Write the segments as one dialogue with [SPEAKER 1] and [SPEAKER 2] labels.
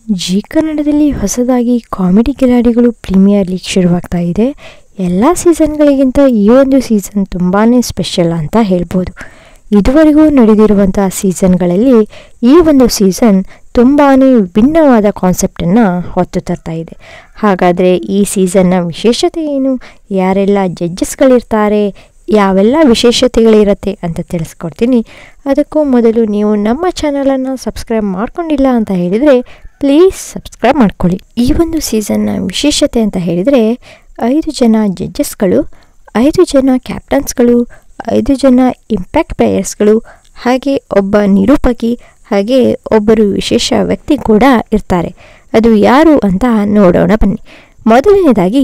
[SPEAKER 1] G ಕನ್ನಡದಲ್ಲಿ ಹೊಸದಾಗಿ comedy ಕಿಲಾಡಿಗಳು ಪ್ರೀಮಿಯರ್ ಲೀಗ್ ಶುರುವಾಗ್ತಾ ಇದೆ. ಎಲ್ಲ ಸೀಸನ್ಗಳಿಗಿಂತ ಈ ಒಂದು ಸೀಸನ್ ತುಂಬಾ ಸ್ಪೆಷಲ್ ಅಂತ ಹೇಳ್ಬೋದು. ಇದುವರೆಗೂ ನಡೆದಿರುವಂಥ ಸೀಸನ್ಗಳಲ್ಲಿ ಈ ಒಂದು ಸೀಸನ್ ತುಂಬಾ ವಿಭಿನ್ನವಾದ ಕಾನ್ಸೆಪ್ಟನ್ನು ಹೊತ್ತು ತರ್ತಾ ಇದೆ. ಹಾಗಾದರೆ ಈ ಸೀಸನ್ನ ವಿಶೇಷತೆ ಏನು, ಯಾರೆಲ್ಲ ಜಡ್ಜಸ್ಗಳಿರ್ತಾರೆ, ಯಾವೆಲ್ಲ ವಿಶೇಷತೆಗಳಿರುತ್ತೆ ಅಂತ ತಿಳಿಸ್ಕೊಡ್ತೀನಿ. ಅದಕ್ಕೂ ಮೊದಲು ನೀವು ನಮ್ಮ ಚಾನಲನ್ನು ಸಬ್ಸ್ಕ್ರೈಬ್ ಮಾಡ್ಕೊಂಡಿಲ್ಲ ಅಂತ ಹೇಳಿದರೆ ಪ್ಲೀಸ್ ಸಬ್ಸ್ಕ್ರೈಬ್ ಮಾಡ್ಕೊಳ್ಳಿ. ಈ ಒಂದು ಸೀಸನ್ನ ವಿಶೇಷತೆ ಅಂತ ಹೇಳಿದರೆ 5 ಜನ ಜಡ್ಜಸ್ಗಳು, 5 ಜನ ಕ್ಯಾಪ್ಟನ್ಸ್ಗಳು, 5 ಜನ ಇಂಪ್ಯಾಕ್ಟ್ ಪ್ಲೇಯರ್ಸ್ಗಳು, ಹಾಗೆ ಒಬ್ಬ ನಿರೂಪಕಿ, ಹಾಗೆ ಒಬ್ಬರು ವಿಶೇಷ ವ್ಯಕ್ತಿ ಕೂಡ ಇರ್ತಾರೆ. ಅದು ಯಾರು ಅಂತ ನೋಡೋಣ ಬನ್ನಿ. ಮೊದಲನೇದಾಗಿ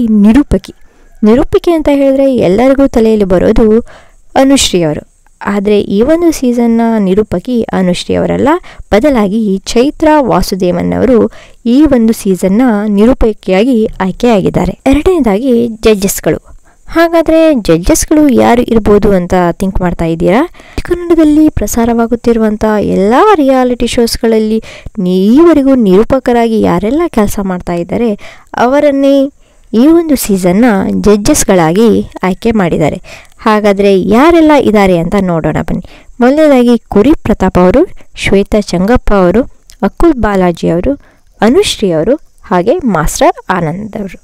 [SPEAKER 1] ನಿರೂಪಿಕೆ ಅಂತ ಹೇಳಿದ್ರೆ ಎಲ್ಲರಿಗೂ ತಲೆಯಲ್ಲಿ ಬರೋದು ಅನುಶ್ರೀ ಅವರು. ಆದರೆ ಈ ಒಂದು ಸೀಸನ್ನ ನಿರೂಪಕಿ ಅನುಶ್ರೀ ಅವರಲ್ಲ, ಬದಲಾಗಿ ಚೈತ್ರ ವಾಸುದೇವನ್ ಅವರು ಈ ಒಂದು ಸೀಸನ್ನ ನಿರೂಪಕಿಯಾಗಿ ಆಯ್ಕೆಯಾಗಿದ್ದಾರೆ. ಎರಡನೇದಾಗಿ ಜಡ್ಜಸ್ಗಳು. ಹಾಗಾದರೆ ಜಡ್ಜಸ್ಗಳು ಯಾರು ಇರ್ಬೋದು ಅಂತ ಥಿಂಕ್ ಮಾಡ್ತಾ ಇದ್ದೀರಾ? ಕನ್ನಡದಲ್ಲಿ ಪ್ರಸಾರವಾಗುತ್ತಿರುವಂಥ ಎಲ್ಲ ರಿಯಾಲಿಟಿ ಶೋಸ್ಗಳಲ್ಲಿ ಈವರೆಗೂ ನಿರೂಪಕರಾಗಿ ಯಾರೆಲ್ಲ ಕೆಲಸ ಮಾಡ್ತಾ ಇದ್ದಾರೆ ಅವರನ್ನೇ ಈ ಒಂದು ಸೀಸನ್ನ ಜಡ್ಜಸ್ಗಳಾಗಿ ಆಯ್ಕೆ ಮಾಡಿದ್ದಾರೆ. ಹಾಗಾದರೆ ಯಾರೆಲ್ಲ ಇದ್ದಾರೆ ಅಂತ ನೋಡೋಣ ಬನ್ನಿ. ಮೊದಲನೇದಾಗಿ ಕುರಿ ಪ್ರತಾಪ್ ಅವರು, ಶ್ವೇತಾ ಚಂಗಪ್ಪ ಅವರು, ಅಕುಲ್ ಬಾಲಾಜಿ ಅವರು, ಅನುಶ್ರೀ ಅವರು, ಹಾಗೆ ಮಾಸ್ಟರ್ ಆನಂದ್ ಅವರು.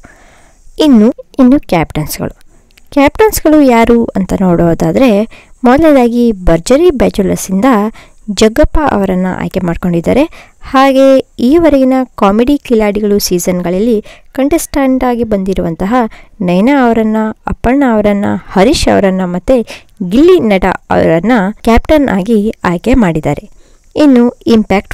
[SPEAKER 1] ಇನ್ನು ಕ್ಯಾಪ್ಟನ್ಸ್ಗಳು ಯಾರು ಅಂತ ನೋಡೋದಾದರೆ ಮೊದಲನೇದಾಗಿ ಭರ್ಜರಿ ಬ್ಯಾಚುಲರ್ಸಿಂದ ಜಗ್ಗಪ್ಪ ಅವರನ್ನು ಆಯ್ಕೆ ಮಾಡ್ಕೊಂಡಿದ್ದಾರೆ. ಹಾಗೆ ಈವರೆಗಿನ ಕಾಮಿಡಿ ಕಿಲಾಡಿಗಳು ಸೀಸನ್ಗಳಲ್ಲಿ ಕಂಟೆಸ್ಟೆಂಟ್ ಆಗಿ ಬಂದಿರುವಂತಹ ನಯನಾ ಅವರನ್ನು, ಅಪ್ಪಣ್ಣ ಅವರನ್ನು, ಹರೀಶ್ ಅವರನ್ನು ಮತ್ತು ಗಿಲ್ಲಿ ನಟ ಅವರನ್ನು ಕ್ಯಾಪ್ಟನ್ ಆಗಿ ಆಯ್ಕೆ ಮಾಡಿದ್ದಾರೆ. ಇನ್ನು ಇಂಪ್ಯಾಕ್ಟ್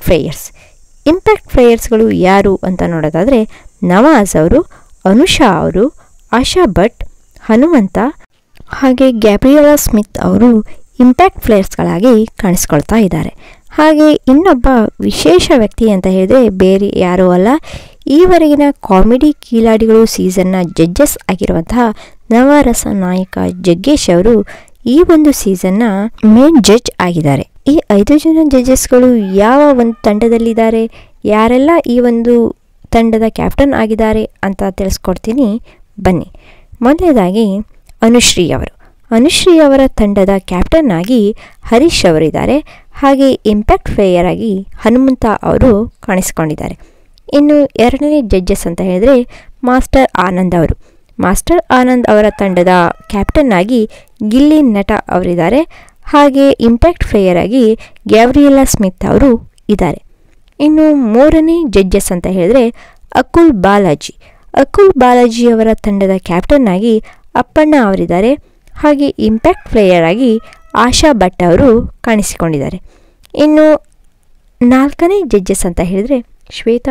[SPEAKER 1] ಪ್ಲೇಯರ್ಸ್ಗಳು ಯಾರು ಅಂತ ನೋಡೋದಾದರೆ ನವಾಜ್ ಅವರು, ಅನುಷಾ ಅವರು, ಆಶಾ ಭಟ್, ಹನುಮಂತ ಹಾಗೆ ಗ್ಯಾಬ್ರಿಯೆಲಾ ಸ್ಮಿತ್ ಅವರು ಇಂಪ್ಯಾಕ್ಟ್ ಪ್ಲೇಯರ್ಸ್ಗಳಾಗಿ ಕಾಣಿಸ್ಕೊಳ್ತಾ ಇದ್ದಾರೆ. ಹಾಗೆ ಇನ್ನೊಬ್ಬ ವಿಶೇಷ ವ್ಯಕ್ತಿ ಅಂತ ಹೇಳಿದರೆ ಬೇರೆ ಯಾರೂ ಅಲ್ಲ, ಈವರೆಗಿನ ಕಾಮಿಡಿ ಕಿಲಾಡಿಗಳು ಸೀಸನ್ನ ಜಡ್ಜಸ್ ಆಗಿರುವಂತಹ ನವರಸ ನಾಯಕ ಜಗ್ಗೇಶ್ ಅವರು ಈ ಒಂದು ಸೀಸನ್ನ ಮೇನ್ ಜಡ್ಜ್ ಆಗಿದ್ದಾರೆ. ಈ 5 ಜನ ಜಡ್ಜಸ್ಗಳು ಯಾವ ಒಂದು ತಂಡದಲ್ಲಿದ್ದಾರೆ, ಯಾರೆಲ್ಲ ಈ ಒಂದು ತಂಡದ ಕ್ಯಾಪ್ಟನ್ ಆಗಿದ್ದಾರೆ ಅಂತ ತಿಳಿಸ್ಕೊಡ್ತೀನಿ ಬನ್ನಿ. ಮೊದಲನೇದಾಗಿ ಅನುಶ್ರೀ ಅವರ ತಂಡದ ಕ್ಯಾಪ್ಟನ್ ಆಗಿ ಹರೀಶ್ ಅವರಿದ್ದಾರೆ. ಹಾಗೆ ಇಂಪ್ಯಾಕ್ಟ್ ಪ್ಲೇಯರ್ ಆಗಿ ಹನುಮಂತ ಅವರು ಕಾಣಿಸ್ಕೊಂಡಿದ್ದಾರೆ. ಇನ್ನು ಎರಡನೇ ಜಡ್ಜಸ್ ಅಂತ ಹೇಳಿದರೆ ಮಾಸ್ಟರ್ ಆನಂದ್ ಅವರ ತಂಡದ ಕ್ಯಾಪ್ಟನ್ ಆಗಿ ಗಿಲ್ಲಿ ನಟ ಅವರಿದ್ದಾರೆ. ಹಾಗೆ ಇಂಪ್ಯಾಕ್ಟ್ ಪ್ಲೇಯರ್ ಆಗಿ ಗ್ಯಾಬ್ರಿಯೆಲಾ ಸ್ಮಿತ್ ಅವರು ಇದ್ದಾರೆ. ಇನ್ನು ಮೂರನೇ ಜಡ್ಜಸ್ ಅಂತ ಹೇಳಿದರೆ ಅಕುಲ್ ಬಾಲಾಜಿ ಅವರ ತಂಡದ ಕ್ಯಾಪ್ಟನ್ ಆಗಿ ಅಪ್ಪಣ್ಣ ಅವರಿದ್ದಾರೆ. ಹಾಗೆ ಇಂಪ್ಯಾಕ್ಟ್ ಪ್ಲೇಯರ್ ಆಗಿ ಆಶಾ ಭಟ್ ಅವರು ಕಾಣಿಸಿಕೊಂಡಿದ್ದಾರೆ. ಇನ್ನು ನಾಲ್ಕನೇ ಜಡ್ಜಸ್ ಅಂತ ಹೇಳಿದರೆ ಶ್ವೇತಾ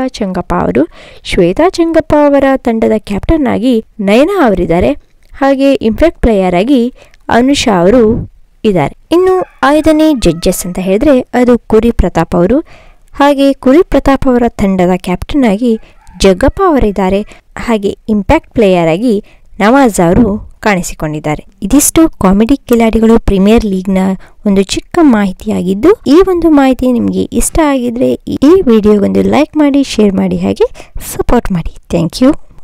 [SPEAKER 1] ಚಂಗಪ್ಪ ಅವರ ತಂಡದ ಕ್ಯಾಪ್ಟನ್ ಆಗಿ ನಯನಾ ಅವರಿದ್ದಾರೆ. ಹಾಗೆ ಇಂಪ್ಯಾಕ್ಟ್ ಪ್ಲೇಯರ್ ಆಗಿ ಅನುಷಾ ಅವರು ಇದ್ದಾರೆ. ಇನ್ನು 5ನೇ ಜಡ್ಜಸ್ ಅಂತ ಹೇಳಿದರೆ ಅದು ಕುರಿ ಪ್ರತಾಪ್ ಅವರು. ಹಾಗೆ ಕುರಿ ಪ್ರತಾಪ್ ಅವರ ತಂಡದ ಕ್ಯಾಪ್ಟನ್ ಆಗಿ ಜಗ್ಗಪ್ಪ ಅವರಿದ್ದಾರೆ. ಹಾಗೆ ಇಂಪ್ಯಾಕ್ಟ್ ಪ್ಲೇಯರ್ ಆಗಿ ನವಾಜ್ ಅವರು ಕಾಣಿಸಿಕೊಂಡಿದ್ದಾರೆ. ಇದಿಷ್ಟು ಕಾಮಿಡಿ ಕಿಲಾಡಿಗಳು ಪ್ರೀಮಿಯರ್ ಲೀಗ್ನ ಒಂದು ಚಿಕ್ಕ ಮಾಹಿತಿಯಾಗಿದ್ದು, ಈ ಒಂದು ಮಾಹಿತಿ ನಿಮಗೆ ಇಷ್ಟ ಆಗಿದ್ರೆ ಈ ವಿಡಿಯೋಗೊಂದು ಲೈಕ್ ಮಾಡಿ, ಶೇರ್ ಮಾಡಿ, ಹಾಗೆ ಸಪೋರ್ಟ್ ಮಾಡಿ. Thank you.